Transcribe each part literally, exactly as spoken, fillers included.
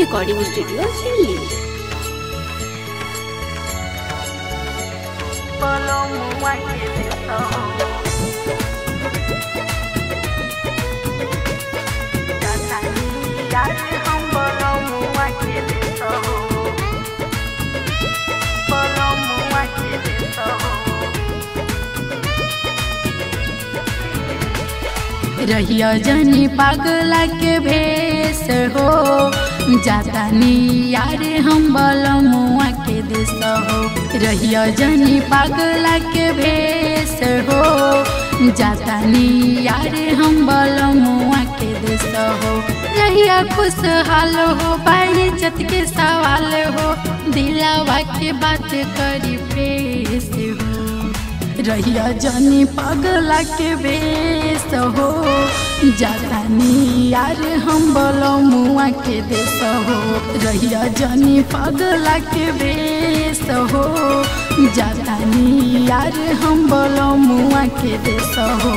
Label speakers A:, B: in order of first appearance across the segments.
A: Recording studio Delhi.
B: रहिया जनी पागला के भेष हो, जाता नी यार हम बलमुआ के देश हो। रहिया जनी पागला के भेष हो, जाता नी यार हम बलमुआ के देश हो। रहिया खुशहाल हो, बाई इज्जत के सवाल हो, दिलावा के बात करी पेश हो। रहिया जनी पागला के भेष हो, जाता नी यार हम बलमुआ के देश हो। रहिया जनी पागला के भेष हो, जाता नी यार हम बलमुआ के देश हो।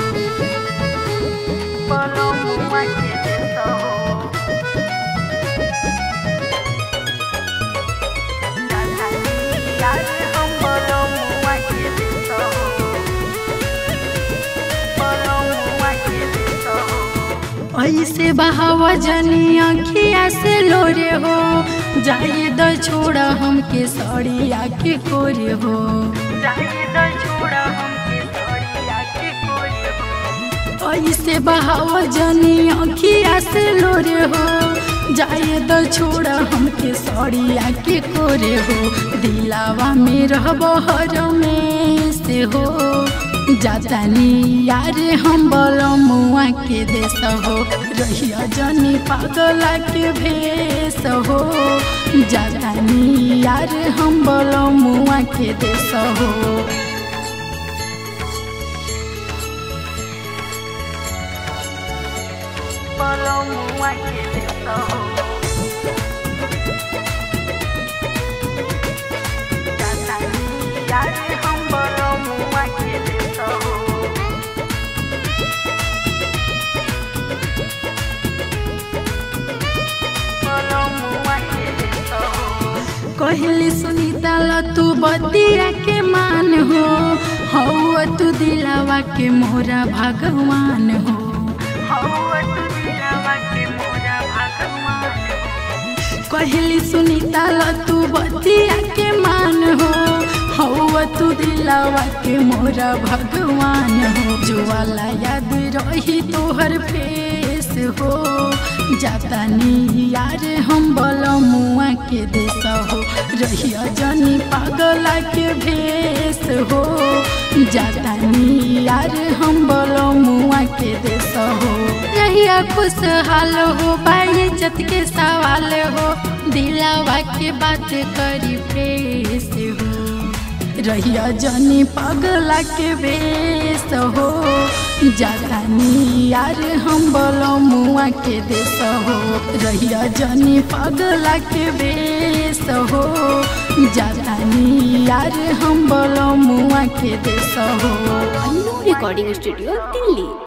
B: बलमुआ के देश हो, जाता नी यार हम बलमुआ के देश हो। ऐसे बहावा जनी अखिया से लोरे हो, जाए द छोड़ा हमके सड़िया के कोरे हो। जाए द छोड़ा हमके सड़िया के कोरे हो। ऐसे बहावा जनी अखिया से लोरे हो, जाए द छोड़ा हमके सड़िया के कोरे हो। दिलावा में रहबो हर में से हो, जाता नी यार हम बलमुआ के देश हो। रहिया जनी पागला के भेष हो, जाता नी यार हम बलमुआ के देश हो। बलमुआ के देश हो, जाता नी यार हम बलमुआ के देश हो। कहली सुनीता ला तू बतिया के मान हो, हौ तू दिलावा के मोरा भगवान हो। हौ तू दिलावा के मोरा भगवान हो। कहली सुनीता ला तू बतिया के मान हो, हौ तू दिलावा के मोरा भगवान हो। जुवाला याद रही तोहर फेस हो, जाता नी यार हम बलमुआ के देश हो। रहिया जनी पागला के भेष हो, जाता नी यार हम बलमुआ के देश हो। रहिया खुशहाल हो, बाई इज्जत के सवाल हो, दिलावा के बात करी पेश हो। रहिया जनी पागला के भेष हो, जाता नी यार हम बलमुआ के देश हो। रहिया जनी पागला के भेष हो, जाता नी यार हम बलमुआ के देश हो।
A: Recording studio Delhi.